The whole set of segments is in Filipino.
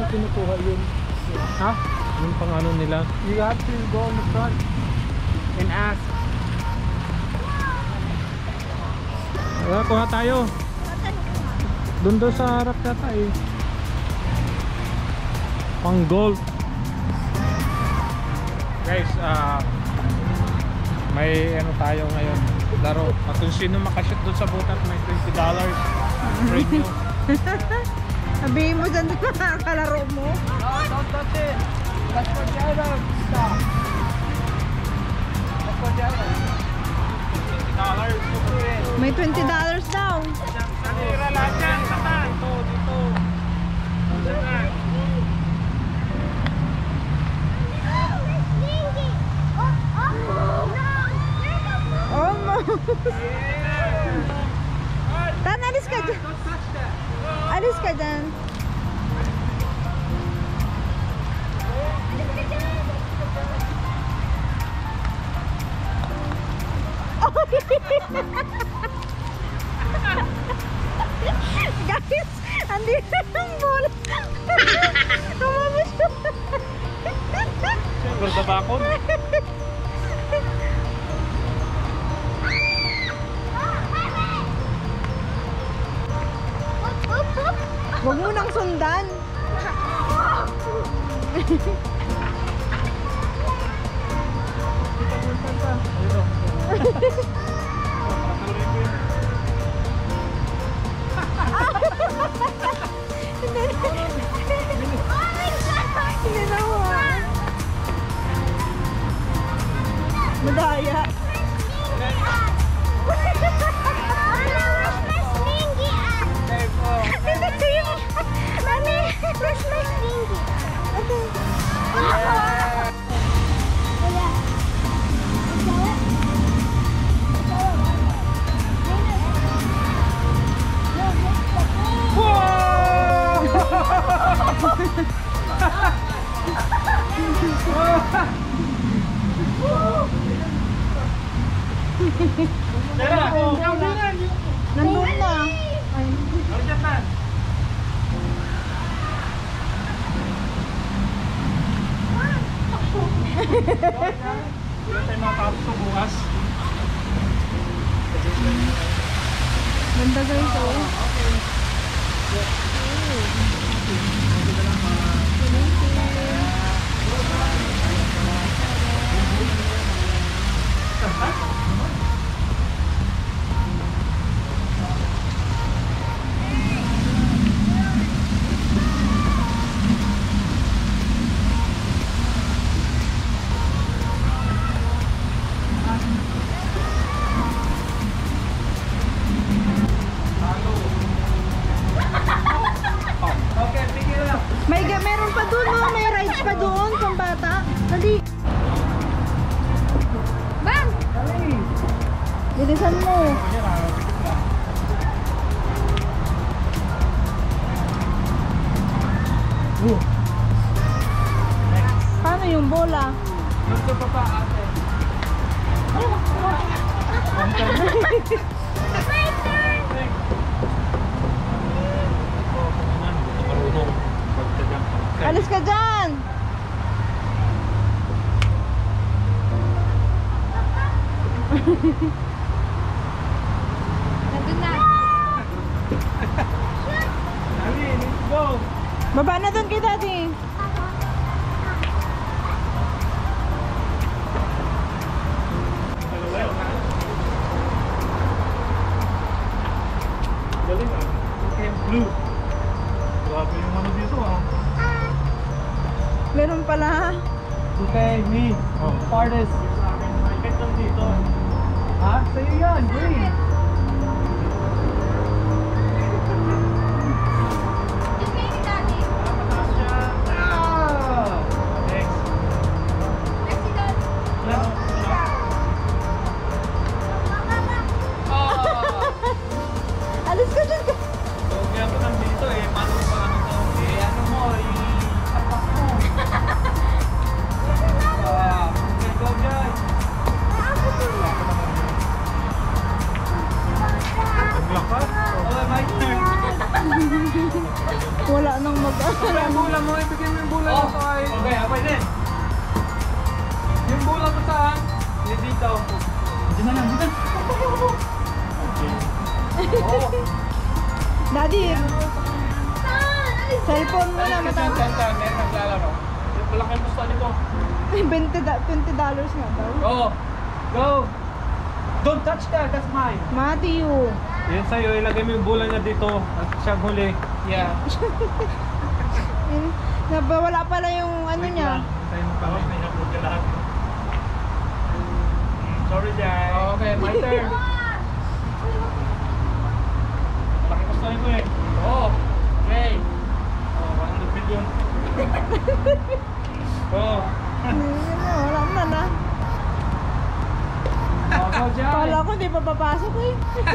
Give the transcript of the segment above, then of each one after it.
kinukuha yun. Ha? Yung pang ano nila? You have to go on the front and ask. Wala, kuha tayo. Doon sa harap yata eh. Pang golf. Guys, may ano tayo ngayon. Laro. At kung sino makashoot doon sa butas, may $20 premium. Sabihin mo dyan sa kalaro mo. No, don't touch it. That's for the other stuff. That's for the other. $20. May $20 daw. Sanira lahat yan. Dito, dito. Tan, alis ka dyan. Alis ka dyan. Guys, andito ang bola. Tumabas siya. Siyempre, dabakon. Huwag mo nang sundan. Hindi na mo. Madaya. Where's my slinky? Nandun na. Wala tayo makapos sa bukas. Ganda guys, oh. Meron pa doon, no? May rides pa doon, pang bata. Dali. Bang! Bilisan mo. Paano yung bola? Dito pa pa ate. My turn! Alis ka dyan! Nandun na. Dali, let's go. Baba na doon kay daddy. Galing ah. Okay, blue. Grabe yung ano dito ah. Meron pala. Okay, me. Farthest. Kahit lang dito. Ha? Sa'yo yan, green. Just maybe daddy. Mataas siya. Ah! Next. Let's see that. Left. Alis ka dyan. So, kaya pa nandito eh. Paano pa ano to? Eh, ano mo, i-tapak mo. Okay, go guys. saan? Hindi dito. Diyan na lang, dito. Oh. Daddy, cellphone mo na Saan? matanda. Saan? May naglalaro. Malaki ang gusto nito. Ay, $20 nga daw. Go! Go! Don't touch that, that's mine. Matthew. Yan sa'yo, ilagay mo yung bola niya dito. At siyang huli. Yeah. Wala pala yung ano niya. Tayo mo kami. May napod ka lahat. Sorry, Jai. Okay, my turn. Laki gusto ko eh. Oh, okay. Oh, 100 billion. Oh. Wala na na. Oh, go, Jai. Kala ko hindi pa papasok eh.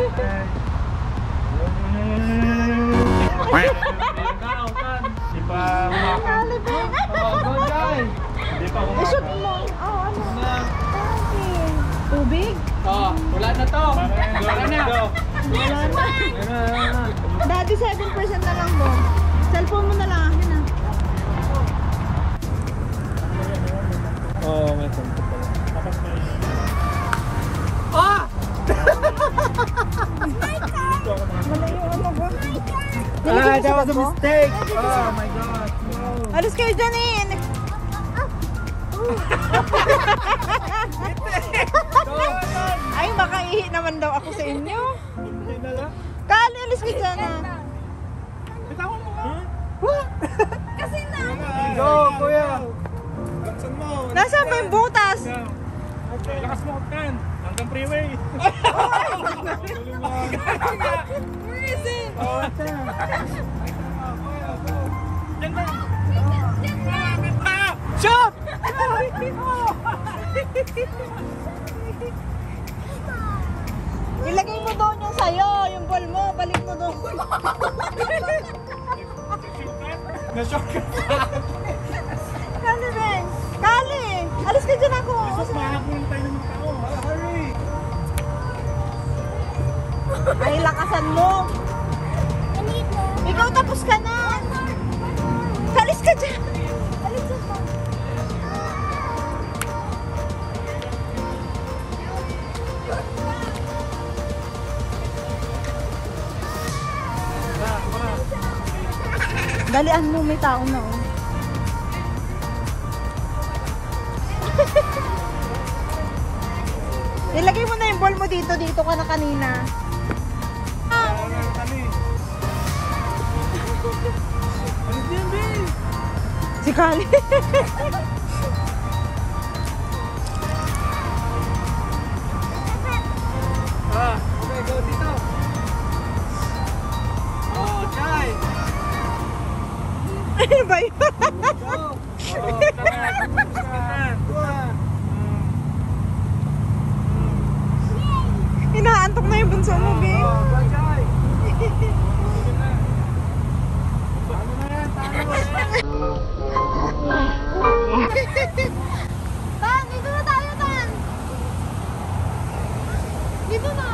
Di pa humakan. Nalibig. Oh, go, Jai. Di pa I-shoot humakan. mo. Oh, ano? Na. Okay. Tubig? Oh, wala na to. Wala na. Wala na. Daddy, 7% na lang mo. Cellphone mo na lang akin ah. Oh, may punto pala. Ah! Mali yung ano ko. Ah, that was a Nilagay mo sa bag mo? mistake. Oh my god. Alis kayo dyan eh. Ay, makaihi naman daw ako sa inyo. Kali, alis ka dyan ah. Bitawan mo ka. Kasi na. Go, kuya. Laksan mo. Nasaan ba yung butas? Okay, lakas mo kan. Hanggang freeway. Where is it? Oh, Diyan na. Shoot! Ilagay mo doon yung sayo, yung ball mo, balik mo doon. Na-shock ka. Kali, Ben. Kali! Alis ka dyan ako. Mahabulin tayo ng mga tao. Hurry. Ay, lakasan mo. Ikaw tapos ka na. Alis ka dyan. Alis ka dyan. Dalian mo, may tao na oh. Ilagay mo na yung ball mo dito, dito ka na kanina. Si Kali. Ah, okay, go dito. Oh, Jai. Ano ba yun? Go. Oh, Inaantok na yung bunso mo, babe. Go, Jai. Ano na yan? Tan, dito na tayo, Tan. Dito na.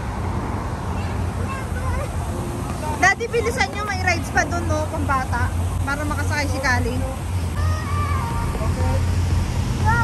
Daddy, bilisan nyo. May rides pa doon, no? Pang bata. Para makasakay si Kali. Go!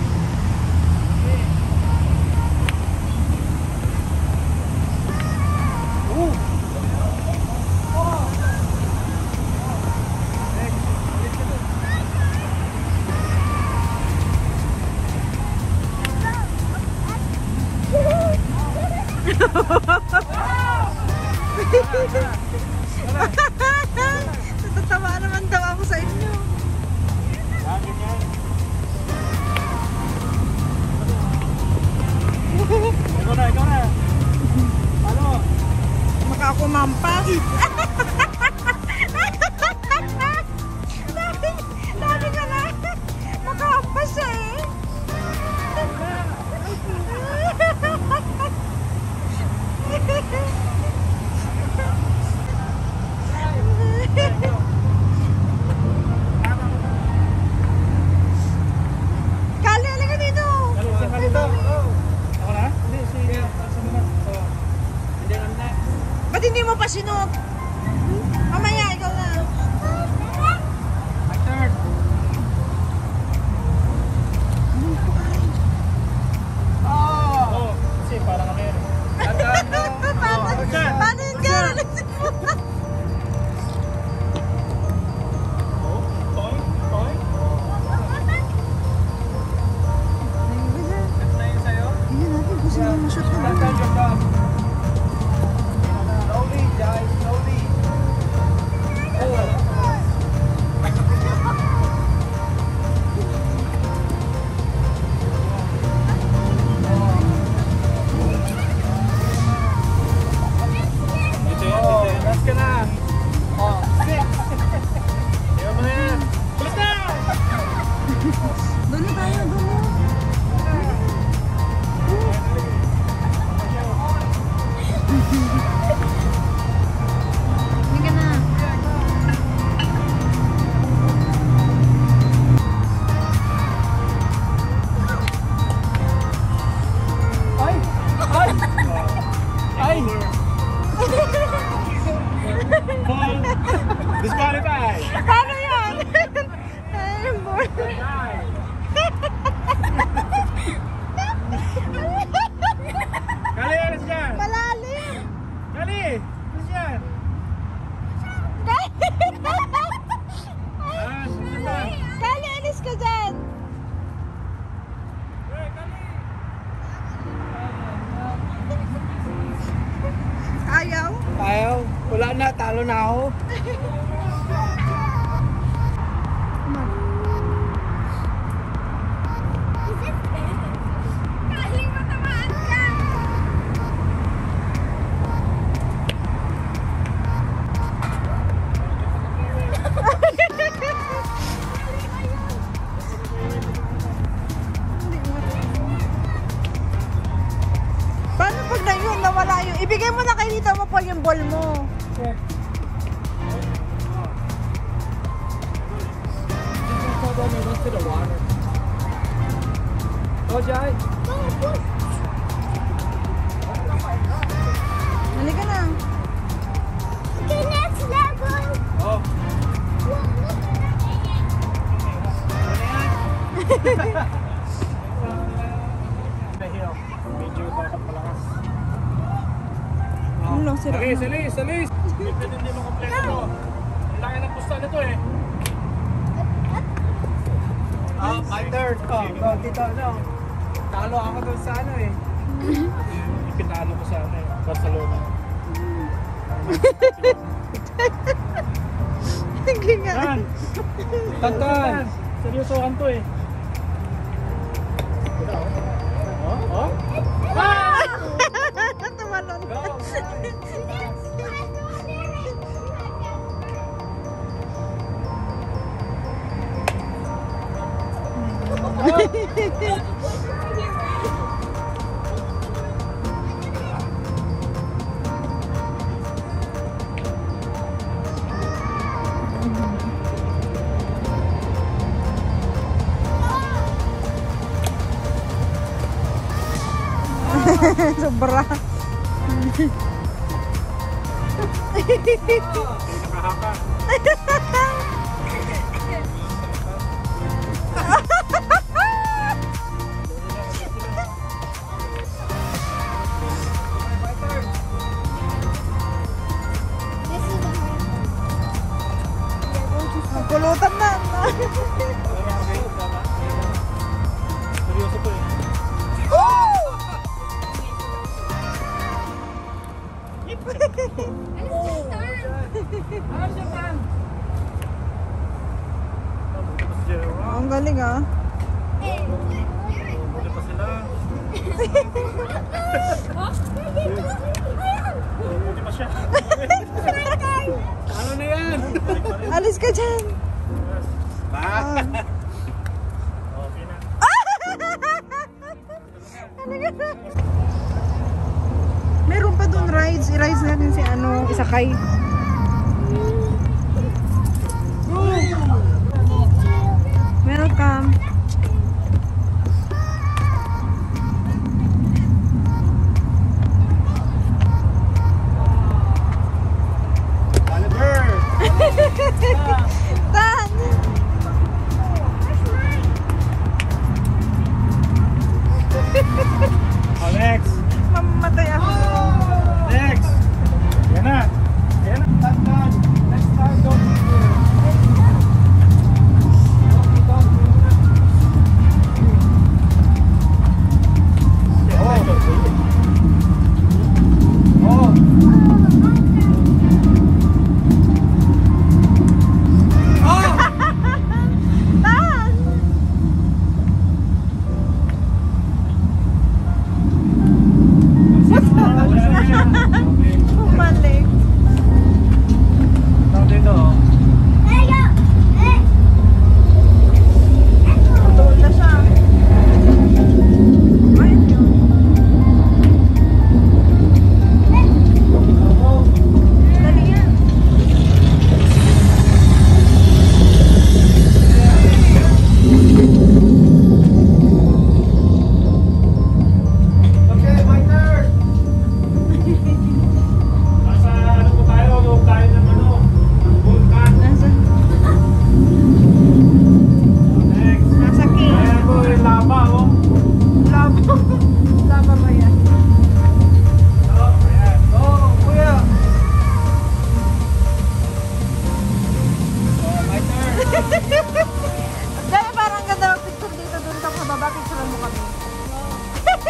Natatawa naman daw ako sa inyo. Ikaw na, ikaw na. Ano? Maka ako mampas. Dami ka na. Makahampas siya eh. Kali, halika dito. Saan dito? Ako na? Hindi, sige. Sumunod. So, hindi lang na. Ba't hindi mo pa sinot? Mamaya, ikaw na. My turn. Wala na, talo na ako. Kaling matamaan ka. Paano pag na yun, nawala yun? Ibigay mo na kay Tita mo po yung ball mo. To the water. Oh, Jai. Halika na. Okay, next level. Oh. Dahil, medyo dapat malakas. Ano, sira Alis, na. alis, alis! Hindi mo kompleto to. Ang laki ng pusta nito eh. Oh, my turn. Oh, go, Tito, no. Talo ako doon sa ano eh. Ipinalo ko sa ano eh, Barcelona. Hindi nga. Tan! Tantan. Seryosohan to eh. Oh? Oh? Tumalon. Sobra. Nakahaka. Pulutan na. Seryoso to eh. Ang galing ah. Buti pa sila. Buti pa siya. Ano na yan? Alis ka dyan. Ba? Okay na. Meron pa dun rides. I-rides natin si ano, Isakay. Welcome. Oliver! Tan! Alex! Mamatay ako. Alex! Yan na! Yan na! Tantan! Next time, don't be here. Oh. Tan! Bumalik. Doon na siya. Ayun yun. Dali yan. Okay, my turn. Nasa ano po tayo? Loob tayo ng ano? Vulkan. Nasa, Next. nasa king. Ayan po yung lava oh. Labo. Labo ba yan? Oh, ayan. Oh, kuya. Oh, my turn. Dahil parang ganda mag-picture dito. Doon ka sa baba. Picturean mo kami.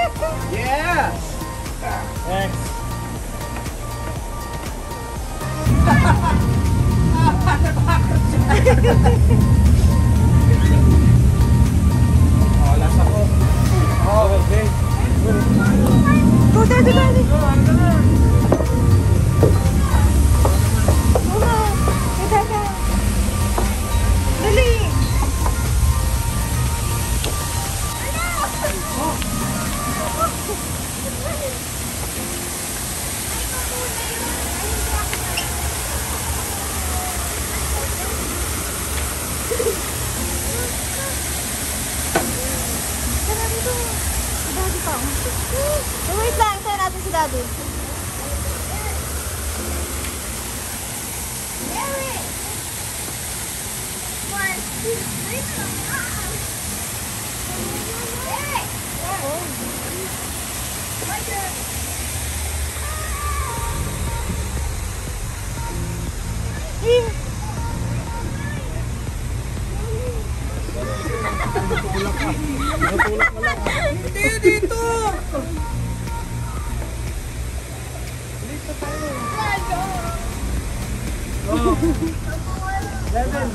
Yeah. Next. Oh, last ako. Oh, okay. Go, daddy, daddy. Una. Dada. Dali. Tara dito. Si daddy pa. Wait lang. Saan natin si daddy? Eric! 1, 2, 3, Eric! My turn. Natulak mo lang. Hindi, dito! Oh. 11.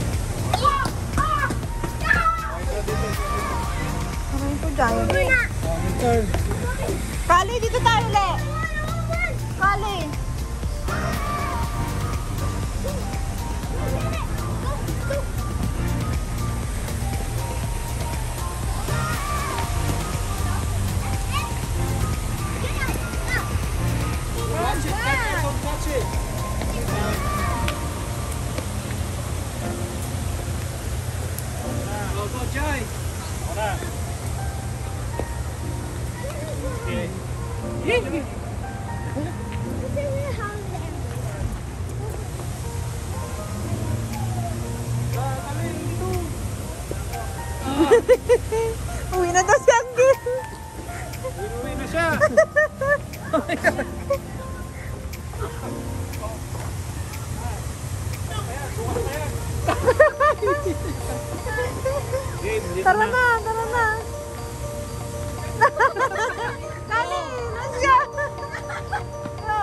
Maraming po giant. Turn. Kali, dito tayo ulit. Kali. Watch it, don't touch it. Go, go, Jai. Okay. Uwi na daw si Angel. Uwi na siya. Tara na, tara na. Kali, let's go. Go.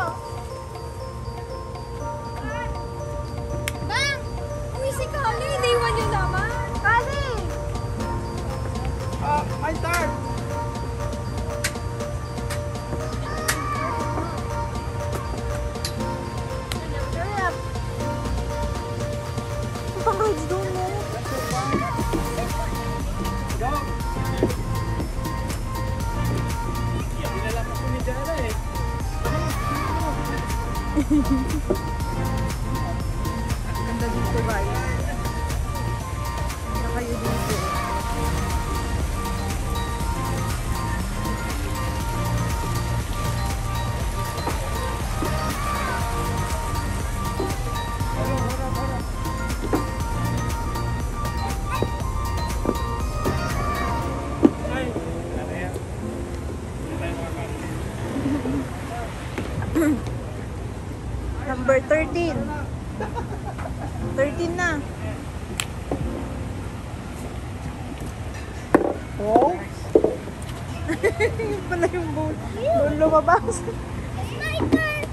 Bang! Uy, si Kali, iniwan niyo naman. Kali. My turn. Hurry up. Ang pang-rides doon mo. Go. Dinala ko ni Jana eh. Ganda dito guys. Na kayo dito. Ay, ano yan? Hindi tayo makakali. Number 13. 13 na. Oh. Yun pala yung bowl. Bowl lumabas. It's my turn.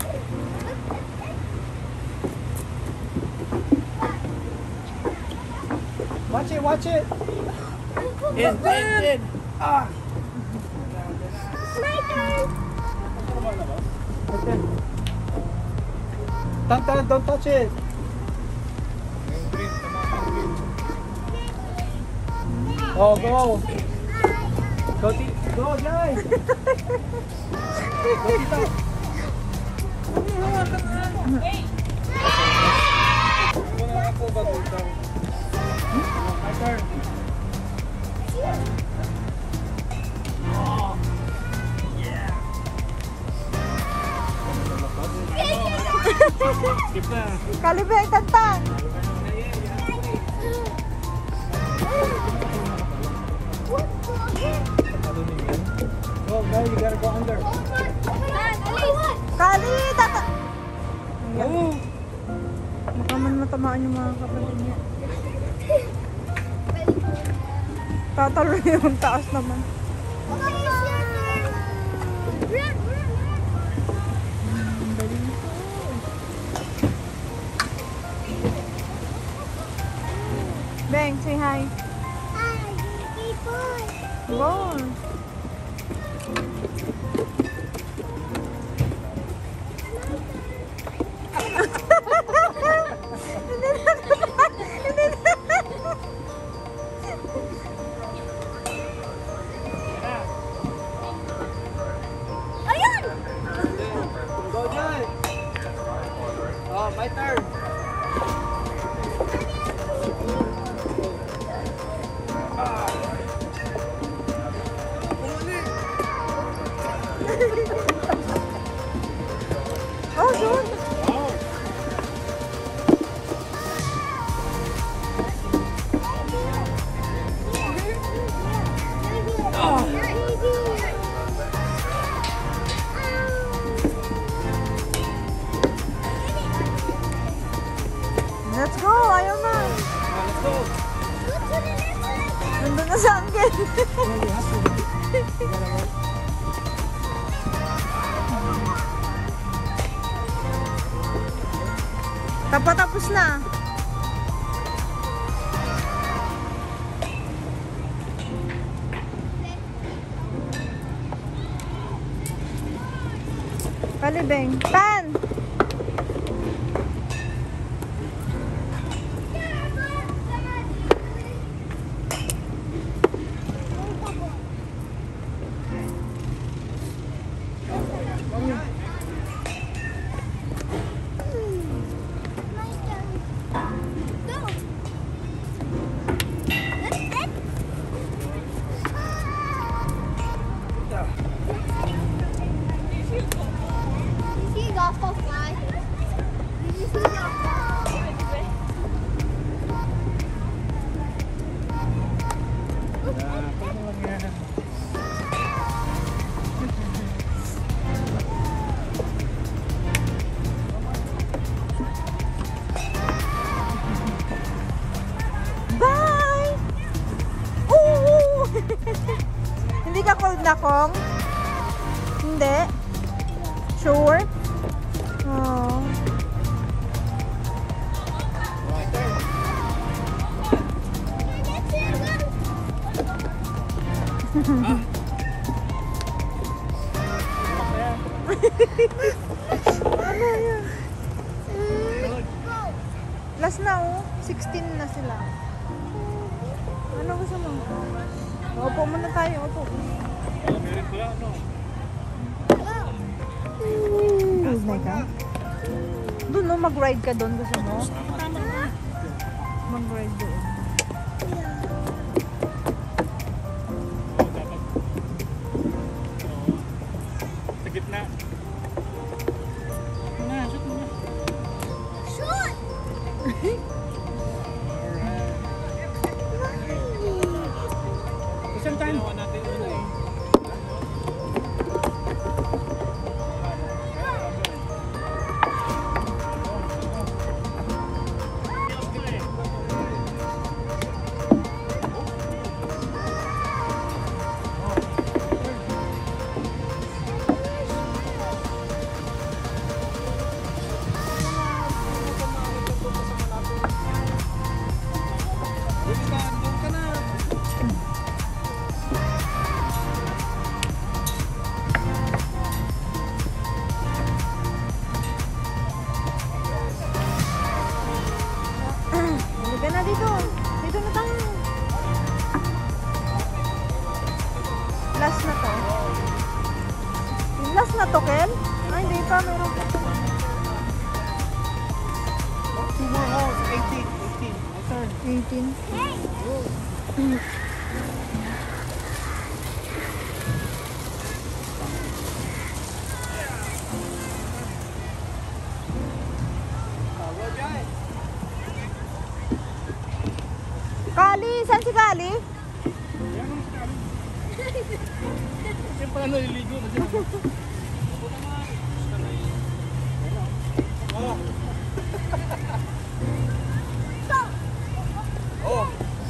Watch it, watch it. In. Ah. It's my turn. Okay. Don't touch it. Yung green, tama yung green. Oh, go. Go, Jai. Go, Tita. Wala ako bago daw. My turn. Skip na. Kalibay, tantan. Go, you gotta go under. Kali, tata. Oh. Baka man matamaan yung mga kapatid niya. Tatalo yung taas naman. Ang galing ko. Oh, sure. Wow. Let's go. Ayaw na. Let's go. Nandun na sa angkin. Tapos na. Kalibeng. Tan! Bye! Ooh! Hindi ka cold na, Kong? Hindi? Sure? Oh. Ano yan? Last na oh. 16 na sila. Ano gusto mo? Opo muna tayo. Opo. Meron pala, ano? Oh my God. Doon no, mag-ride ka doon. Gusto mo? Mag-ride doon. Sa gitna. Shoot mo na. Isang time. Natin yun eh. Halika na dito. Dito na tayo. Last na to. Yung last na to, Kel? Ay, hindi pa. Meron pa. 2 more holes. 18. 18. My turn. 18. Kali! Saan si Kali? Yung paano iligo na siya. Oh.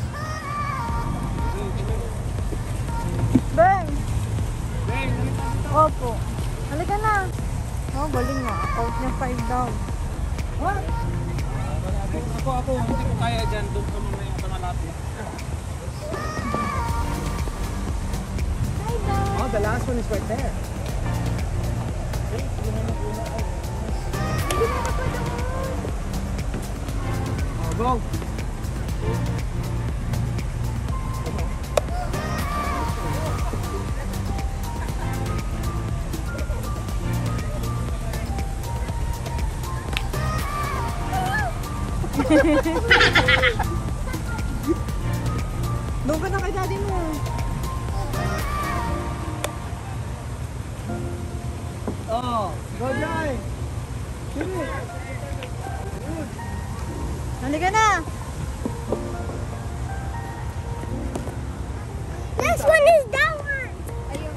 Beng! Beng, Opo. Halika na. Oh, galing nga. Count niya 5 daw. What? Ako, hindi ko kaya dyan. Doon ka mamaya sa malapit. Oh, the last one is right there. Oh, go. Doon ka na kay daddy mo. Oh, go Jai. Sige. Halika na. Next one is that one. Ayun.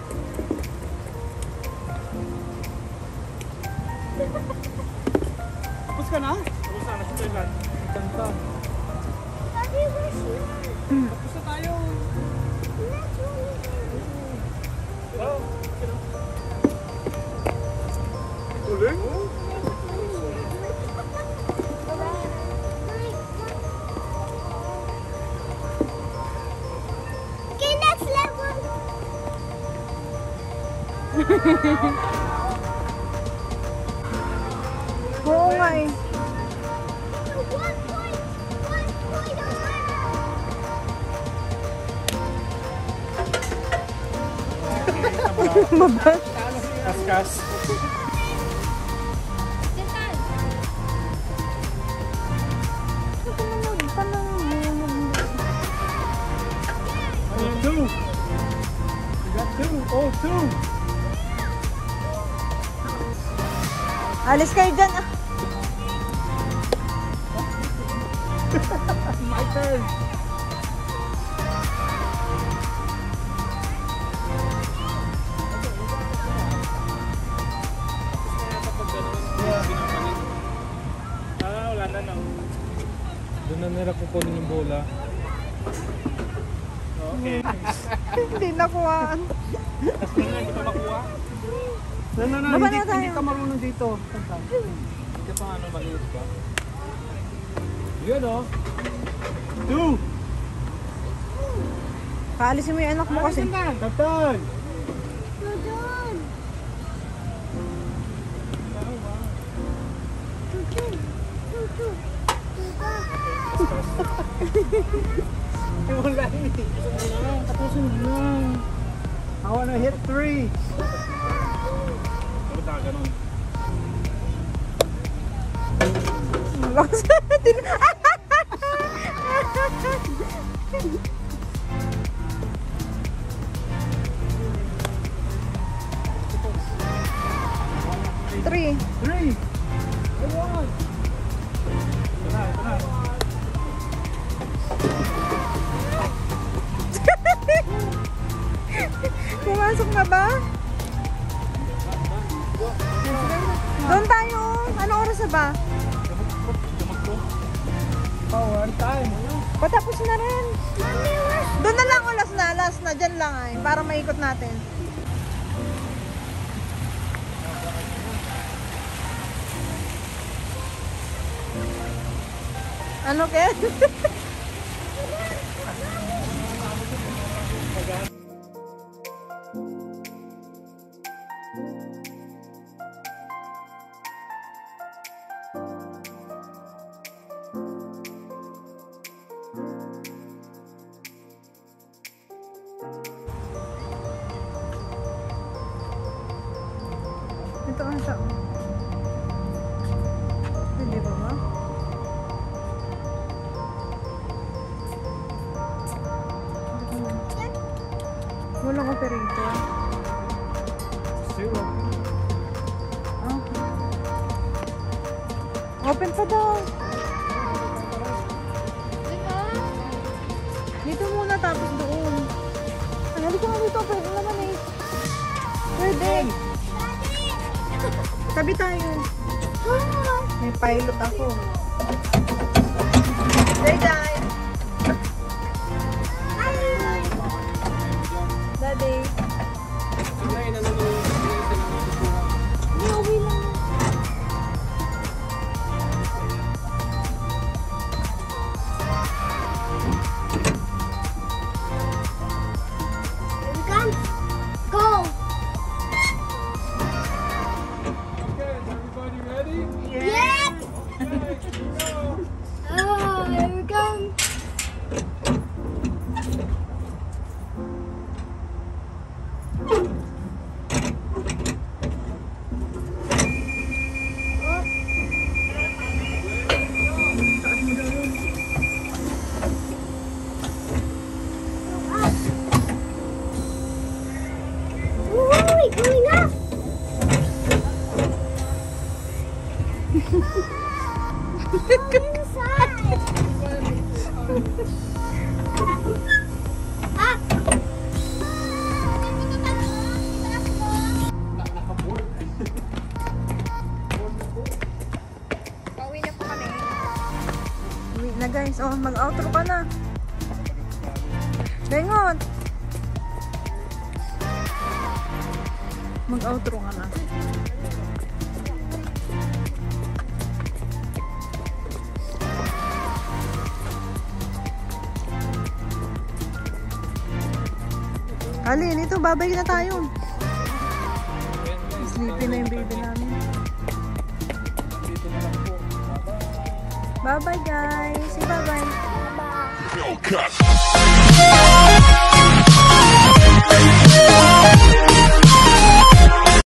Tapos ka na? Tapos na, nasa toilet. Ganda. Daddy, where's yours? Tapos na tayo. Next one is Oh, uling? Okay, next level. Oo nga eh. 1 point. Mabas. Kaskas. Jantan. Two. You got two. Oh, two. Alis kayo dyan. Ah. My turn. Wala na no. Doon na nila kukunin yung bola. Okay. Hindi nakuhaan. Tapos na hindi pa makuha. No, no, no. Baba Hindi, na tayo. hindi ka marunong dito. Hindi pa ano, maliit pa. Yun oh. Two. Kaalisin mo yung anak mo kasi. Kaptan. Jantan. Wala eh. Tapusin mo lang. I wanna hit three. Bakit ka ganun? Lakas. Three. Three. Come on. Ito na, ito na. Pumasok na ba? Doon tayo. Ano oras na ba? Oh, one time. Patapos na rin. Doon na lang o last na. Dyan lang ay. Para maikot natin. Ano, Ken? Ito ang siya. Hindi ba ba? Walang operator. Zero. Ah. Open pa daw. Dito muna tapos doon. Ay, hindi ko nga dito. Pwede naman eh. Pwede. Tabi tayo. May pilot ako. Day, day. Daddy. Hindi, uwi lang. Here we come. Go. Okay, is everybody ready? Yes. Oh, here we come. Woo, going up. guys. Oh, mag-outro ka na. Bengot! Mag-outro ka na. Alin, ito, babay na tayo. Sleepy na yung baby namin. Bye-bye guys. Say bye-bye. Bye.